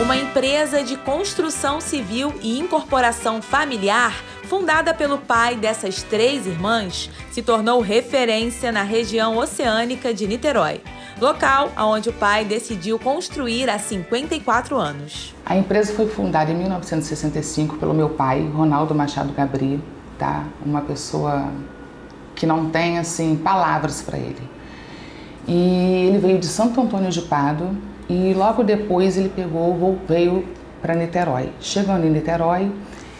uma empresa de construção civil e incorporação familiar fundada pelo pai dessas 3 irmãs, se tornou referência na região oceânica de Niterói, local onde o pai decidiu construir há 54 anos. A empresa foi fundada em 1965 pelo meu pai, Ronaldo Machado Gabri, tá? Uma pessoa que não tem assim palavras para ele. E ele veio de Santo Antônio de Pádua e logo depois ele veio para Niterói. Chegando em Niterói,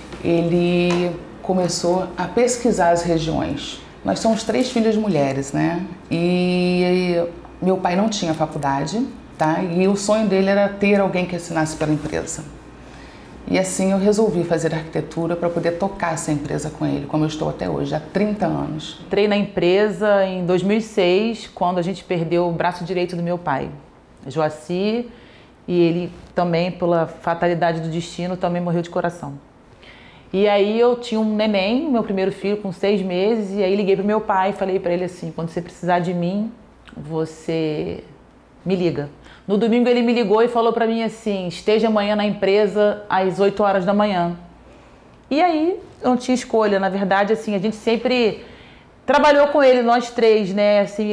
ele começou a pesquisar as regiões. Nós somos 3 filhas mulheres, né? E meu pai não tinha faculdade, tá? E o sonho dele era ter alguém que assinasse pela empresa. E assim eu resolvi fazer arquitetura para poder tocar essa empresa com ele, como eu estou até hoje, há 30 anos. Entrei na empresa em 2006, quando a gente perdeu o braço direito do meu pai, Joaci, e ele também, pela fatalidade do destino, também morreu de coração. E aí eu tinha um neném, meu primeiro filho, com 6 meses, e aí liguei pro meu pai e falei para ele assim, quando você precisar de mim, você me liga. No domingo ele me ligou e falou para mim assim, esteja amanhã na empresa às 8 horas da manhã. E aí eu não tinha escolha, na verdade, assim, a gente sempre trabalhou com ele, nós 3, né, assim,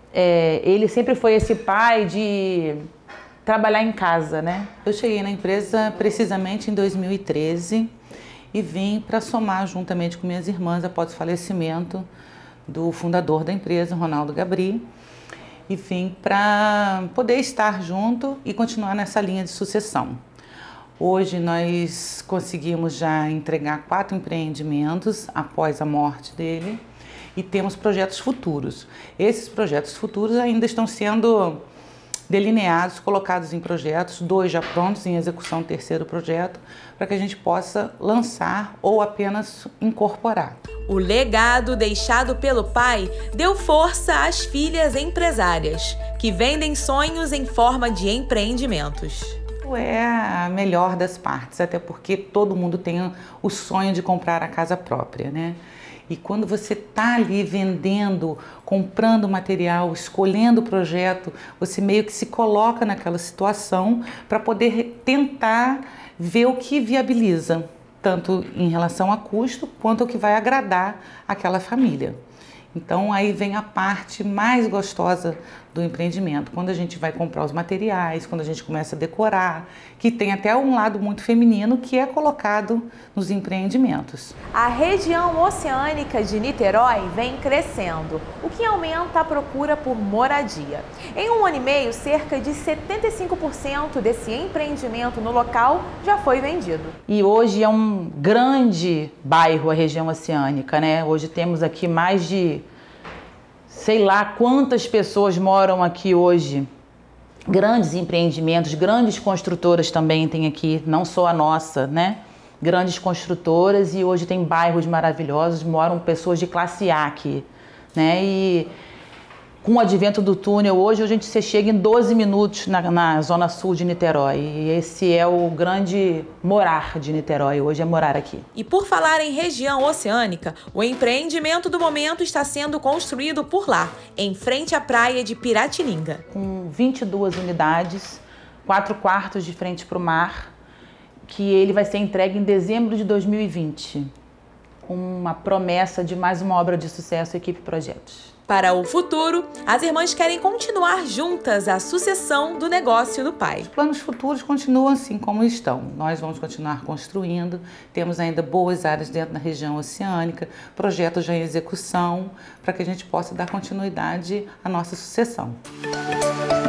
ele sempre foi esse pai de trabalhar em casa, né. Eu cheguei na empresa precisamente em 2013 e vim para somar juntamente com minhas irmãs após o falecimento do fundador da empresa, Ronaldo Gabri, e vim para poder estar junto e continuar nessa linha de sucessão. Hoje nós conseguimos já entregar 4 empreendimentos após a morte dele e temos projetos futuros. Esses projetos futuros ainda estão sendo delineados, colocados em projetos, 2 já prontos em execução, 3º projeto, para que a gente possa lançar ou apenas incorporar. O legado deixado pelo pai deu força às filhas empresárias, que vendem sonhos em forma de empreendimentos. É a melhor das partes, até porque todo mundo tem o sonho de comprar a casa própria, né? E quando você está ali vendendo, comprando material, escolhendo o projeto, você meio que se coloca naquela situação para poder tentar ver o que viabiliza, tanto em relação a custo, quanto o que vai agradar aquela família. Então aí vem a parte mais gostosa do empreendimento, quando a gente vai comprar os materiais, quando a gente começa a decorar, que tem até um lado muito feminino que é colocado nos empreendimentos. A região oceânica de Niterói vem crescendo, o que aumenta a procura por moradia. Em 1 ano e meio, cerca de 75% desse empreendimento no local já foi vendido. E hoje é um grande bairro a região oceânica, né? Hoje temos aqui mais de sei lá quantas pessoas moram aqui hoje. Grandes empreendimentos, grandes construtoras também tem aqui, não só a nossa, né? Grandes construtoras, e hoje tem bairros maravilhosos, moram pessoas de classe A aqui, né? E com o advento do túnel, hoje a gente chega em 12 minutos na zona sul de Niterói. E esse é o grande morar de Niterói, hoje é morar aqui. E por falar em região oceânica, o empreendimento do momento está sendo construído por lá, em frente à praia de Piratininga. Com 22 unidades, 4 quartos de frente para o mar, que ele vai ser entregue em dezembro de 2020. Uma promessa de mais uma obra de sucesso, Equipe Projetos. Para o futuro, as irmãs querem continuar juntas a sucessão do negócio do pai. Os planos futuros continuam assim como estão. Nós vamos continuar construindo, temos ainda boas áreas dentro da região oceânica, projetos já em execução, para que a gente possa dar continuidade à nossa sucessão.